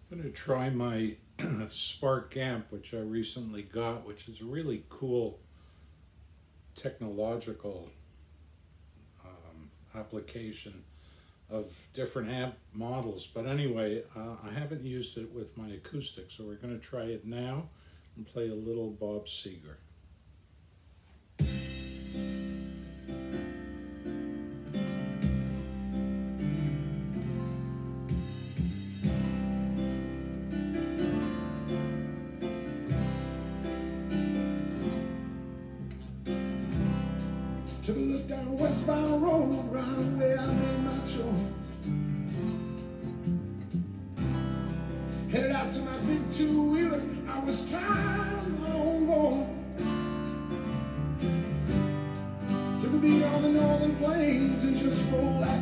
I'm going to try my Spark amp, which I recently got, which is a really cool technological application of different amp models. But anyway, I haven't used it with my acoustic, so we're going to try it now and play a little Bob Seger. Took a look down westbound road, right where I made my choice. Headed out to my big two-wheeler, I was driving my own boy. Took a beat on the northern plains and just rolled out